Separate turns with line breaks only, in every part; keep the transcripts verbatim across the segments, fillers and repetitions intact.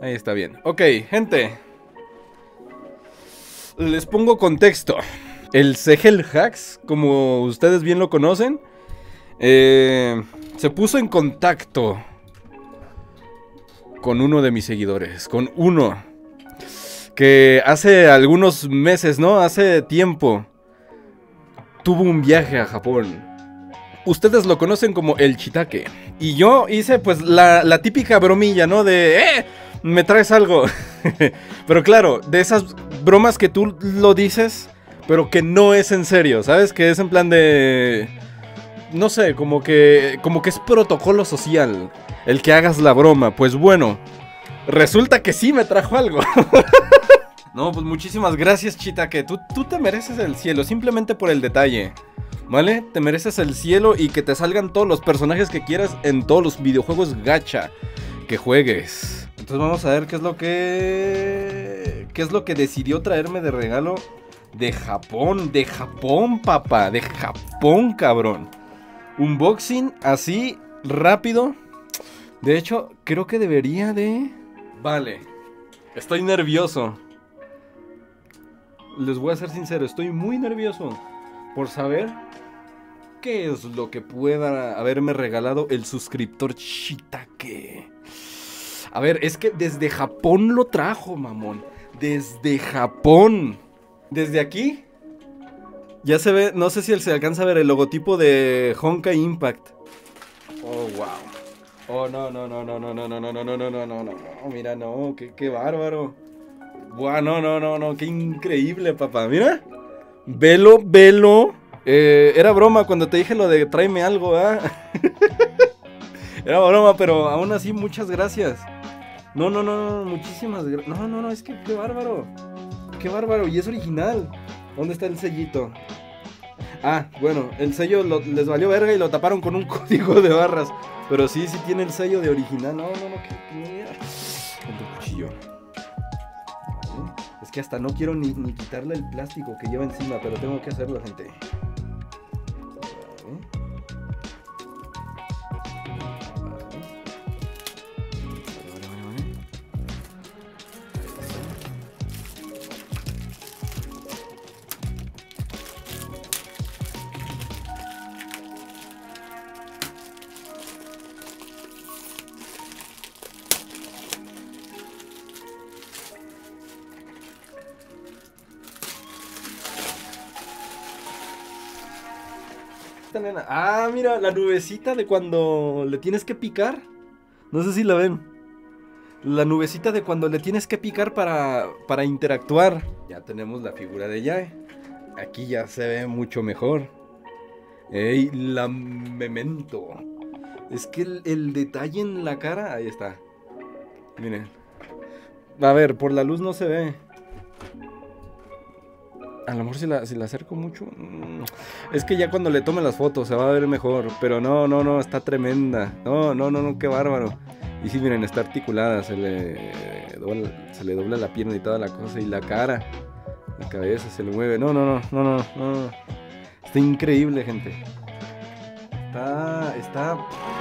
Ahí está bien. Ok, gente. Les pongo contexto. El Segel Hacks, como ustedes bien lo conocen, eh, se puso en contacto con uno de mis seguidores. Con uno que hace algunos meses, ¿no? Hace tiempo tuvo un viaje a Japón. Ustedes lo conocen como el Chitake. Y yo hice pues la, la típica bromilla, ¿no? De, ¡eh! ¿Me traes algo? Pero claro, de esas bromas que tú lo dices, pero que no es en serio, ¿sabes? Que es en plan de... No sé, como que, como que es protocolo social el que hagas la broma. Pues bueno, resulta que sí me trajo algo. No, pues muchísimas gracias, Chitake. Tú, tú te mereces el cielo, simplemente por el detalle, ¿vale? Te mereces el cielo y que te salgan todos los personajes que quieras en todos los videojuegos gacha que juegues. Entonces vamos a ver qué es lo que... ¿Qué es lo que decidió traerme de regalo de Japón? De Japón, papá. De Japón, cabrón. Unboxing así, rápido. De hecho, creo que debería de... Vale. Estoy nervioso. Les voy a ser sincero, estoy muy nervioso por saber qué es lo que pueda haberme regalado el suscriptor Chitake. A ver, es que desde Japón lo trajo, mamón. Desde Japón. Desde aquí ya se ve, no sé si se alcanza a ver el logotipo de Honkai Impact. Oh, wow. Oh, no, no, no, no, no, no, no, no, no, no, no, no, no, no, mira, no, qué, qué bárbaro. Buah, no, no, no, no, qué increíble, papá, mira. Velo, velo. Eh, era broma cuando te dije lo de tráeme algo, ¿ah? Era broma, pero aún así, muchas gracias. No, no, no, no, muchísimas gracias. No, no, no, es que qué bárbaro. Qué bárbaro, y es original. ¿Dónde está el sellito? Ah, bueno, el sello lo, les valió verga y lo taparon con un código de barras. Pero sí, sí tiene el sello de original. No, no, no, qué mierda. Con tu cuchillo. Vale. Es que hasta no quiero ni, ni quitarle el plástico que lleva encima, pero tengo que hacerlo, gente. Nena. Ah, mira, la nubecita de cuando le tienes que picar. No sé si la ven. La nubecita de cuando le tienes que picar para, para interactuar. Ya tenemos la figura de Yae. Aquí ya se ve mucho mejor. Ey, la memento. Es que el, el detalle en la cara. Ahí está. Miren. A ver, por la luz no se ve. A lo mejor si la, si la acerco mucho. Es que ya cuando le tome las fotos se va a ver mejor. Pero no, no, no, está tremenda. No, no, no, no, qué bárbaro. Y sí, miren, está articulada. Se le dobla, se le dobla la pierna y toda la cosa. Y la cara, la cabeza se le mueve. No, no, no, no, no, no. Está increíble, gente. Está, está...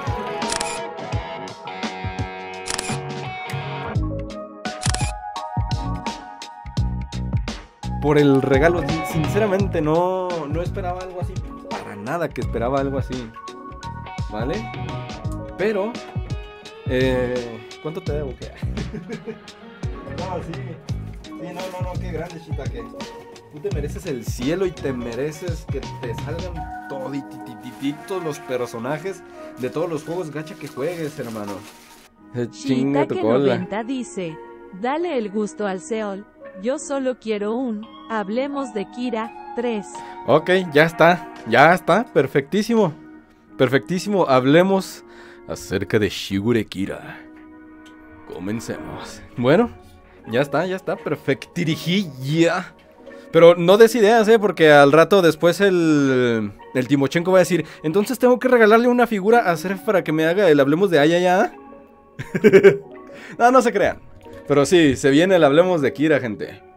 Por el regalo, sinceramente no, no esperaba algo así. Para nada que esperaba algo así. ¿Vale? Pero eh, ¿cuánto te debo? ¿Qué? No, sí. Sí, no, no, no, qué grande, Chitake. Tú te mereces el cielo y te mereces que te salgan todititititos los personajes de todos los juegos gacha que juegues, hermano. Chinga tu cola.
noventa dice, dale el gusto al Seol. Yo solo quiero un, hablemos de Kira, tres.
Ok, ya está, ya está, perfectísimo. Perfectísimo, hablemos acerca de Shigure Kira. Comencemos. Bueno, ya está, ya está, perfectirijilla. Pero no des ideas, eh, porque al rato después el, el Timochenko va a decir, entonces tengo que regalarle una figura a Serf para que me haga el hablemos de Ayaya. No, no se crean. Pero sí, se viene el hablemos de Kira, gente.